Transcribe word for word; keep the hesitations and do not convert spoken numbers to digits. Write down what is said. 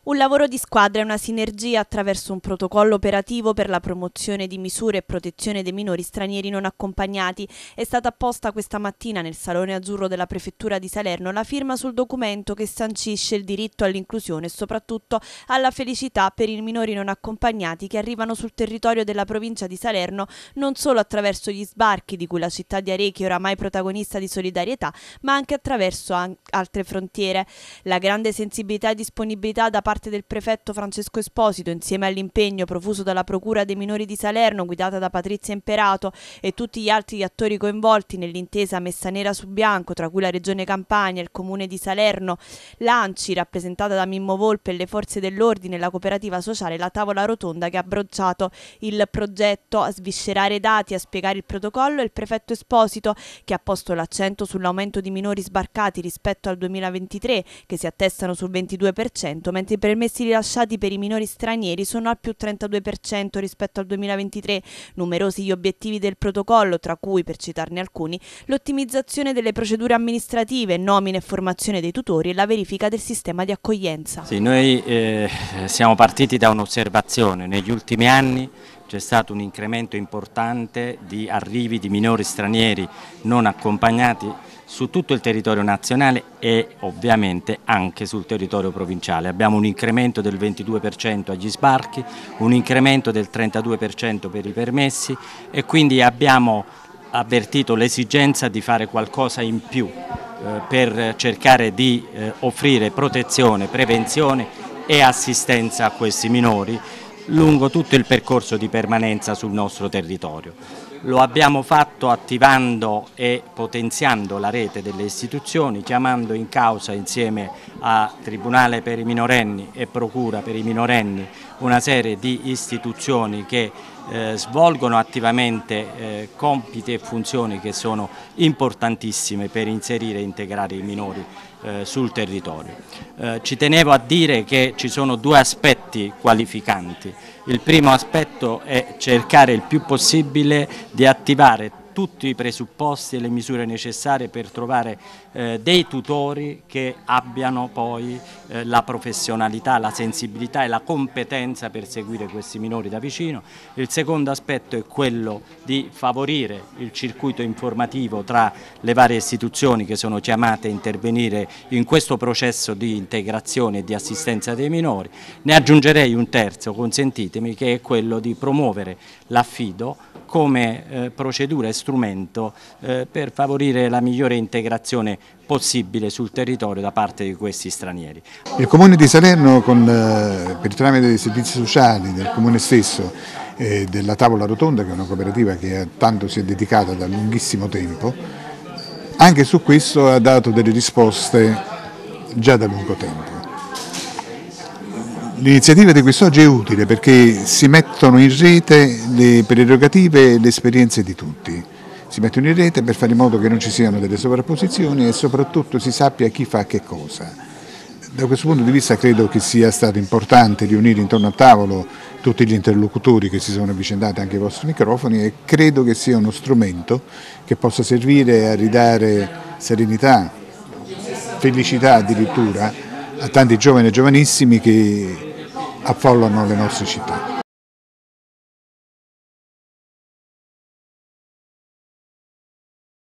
Un lavoro di squadra e una sinergia attraverso un protocollo operativo per la promozione di misure e protezione dei minori stranieri non accompagnati. È stata apposta questa mattina nel Salone Azzurro della Prefettura di Salerno la firma sul documento che sancisce il diritto all'inclusione e soprattutto alla felicità per i minori non accompagnati che arrivano sul territorio della provincia di Salerno non solo attraverso gli sbarchi di cui la città di Arechi è oramai protagonista di solidarietà, ma anche attraverso an- altre frontiere. La grande sensibilità e disponibilità da parte del prefetto Francesco Esposito, insieme all'impegno profuso dalla Procura dei minori di Salerno guidata da Patrizia Imperato e tutti gli altri attori coinvolti nell'intesa messa nera su bianco, tra cui la Regione Campania, il Comune di Salerno, l'ANCI rappresentata da Mimmo Volpe e le forze dell'ordine, la cooperativa sociale, la tavola rotonda che ha abbracciato il progetto, a sviscerare dati, a spiegare il protocollo, e il prefetto Esposito che ha posto l'accento sull'aumento di minori sbarcati rispetto al duemilaventitré che si attestano sul ventidue per cento, mentre i permessi rilasciati per i minori stranieri sono al più trentadue per cento rispetto al duemilaventitré. Numerosi gli obiettivi del protocollo, tra cui, per citarne alcuni, l'ottimizzazione delle procedure amministrative, nomina e formazione dei tutori e la verifica del sistema di accoglienza. Sì, noi eh, siamo partiti da un'osservazione. Negli ultimi anni c'è stato un incremento importante di arrivi di minori stranieri non accompagnati su tutto il territorio nazionale e ovviamente anche sul territorio provinciale. Abbiamo un incremento del ventidue per cento agli sbarchi, un incremento del trentadue per cento per i permessi e quindi abbiamo avvertito l'esigenza di fare qualcosa in più eh, per cercare di eh, offrire protezione, prevenzione e assistenza a questi minori lungo tutto il percorso di permanenza sul nostro territorio. Lo abbiamo fatto attivando e potenziando la rete delle istituzioni, chiamando in causa insieme a Tribunale per i minorenni e Procura per i minorenni una serie di istituzioni che eh, svolgono attivamente eh, compiti e funzioni che sono importantissime per inserire e integrare i minori eh, sul territorio. Eh, ci tenevo a dire che ci sono due aspetti qualificanti. Il primo aspetto è cercare il più possibile di attivare tutti i presupposti e le misure necessarie per trovare eh, dei tutori che abbiano poi eh, la professionalità, la sensibilità e la competenza per seguire questi minori da vicino. Il secondo aspetto è quello di favorire il circuito informativo tra le varie istituzioni che sono chiamate a intervenire in questo processo di integrazione e di assistenza dei minori. Ne aggiungerei un terzo, consentitemi, che è quello di promuovere l'affido come eh, procedura e strumento eh, per favorire la migliore integrazione possibile sul territorio da parte di questi stranieri. Il Comune di Salerno, con, eh, per il tramite dei servizi sociali del Comune stesso e eh, della Tavola Rotonda, che è una cooperativa che tanto si è dedicata da lunghissimo tempo, anche su questo ha dato delle risposte già da lungo tempo. L'iniziativa di quest'oggi è utile perché si mettono in rete le prerogative e le esperienze di tutti. Si mettono in rete per fare in modo che non ci siano delle sovrapposizioni e soprattutto si sappia chi fa che cosa. Da questo punto di vista credo che sia stato importante riunire intorno al tavolo tutti gli interlocutori che si sono avvicendati, anche ai vostri microfoni, e credo che sia uno strumento che possa servire a ridare serenità, felicità addirittura a tanti giovani e giovanissimi che affollano le nostre città.